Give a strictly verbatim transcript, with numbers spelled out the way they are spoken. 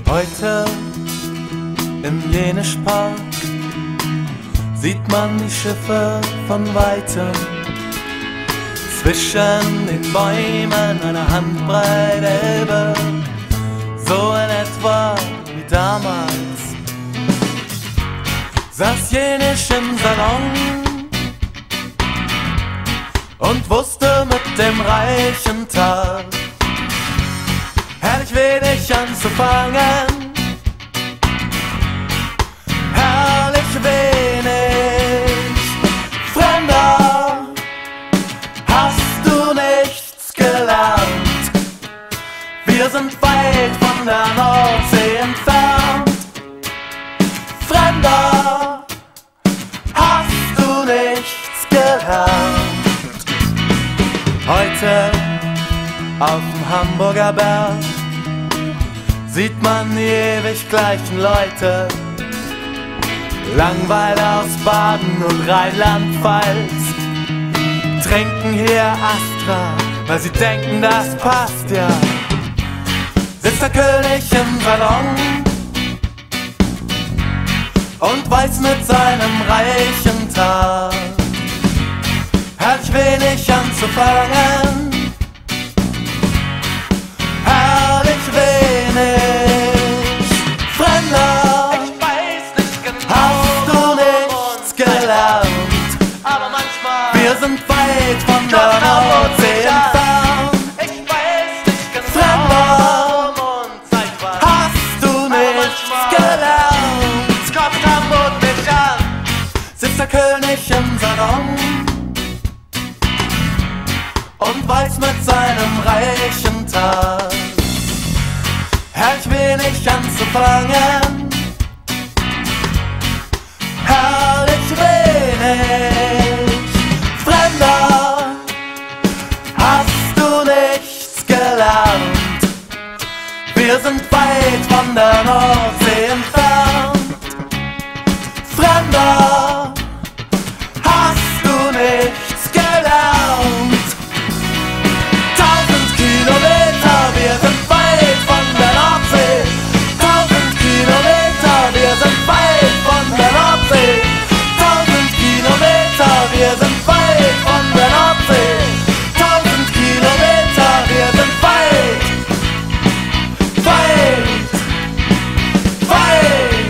Heute im Jenischpark sieht man die Schiffe von weitem. Zwischen den Bäumen eine Handbreit Elbe, so in etwa wie damals. Saß Jenisch im Salon und wusste mit dem reichen Tag herrlich wenig anzufangen. Herrlich wenig. Fremder, hast du nichts gelernt? Wir sind weit von der Nordsee entfernt. Fremder, hast du nichts gelernt? Heute auf dem Hamburger Berg sieht man die ewig gleichen Leute. Langweiler aus Baden und Rheinland-Pfalz trinken hier Astra, weil sie denken, das passt ja. Sitzt der König im Salon und weiß mit seinem reichen Tag herrlich wenig anzufangen. Herrlich wenig. Fremder, Ich weiß nicht genau, hast du nichts gelernt? aber manchmal Wir sind weit von der Nordsee entfernt. Ich weiß nicht genau, Fremder, warum und seit wann. hast du nichts gelernt? Es kommt Hamburg mich an. Sitzt der König im Salon und weiß mit seinem reichen Tag herrlich wenig anzufangen. Herrlich wenig. Fremder, hast du nichts gelernt? Wir sind weit von der Nordsee entfernt. Fremder, hast du nichts gelernt? Tausend Kilometer, wir sind weit von der Nordsee. Tausend Kilometer, wir sind weit von der Nordsee. Tausend Kilometer, wir sind weit von der Nordsee. Tausend Kilometer, wir sind weit, weit, weit.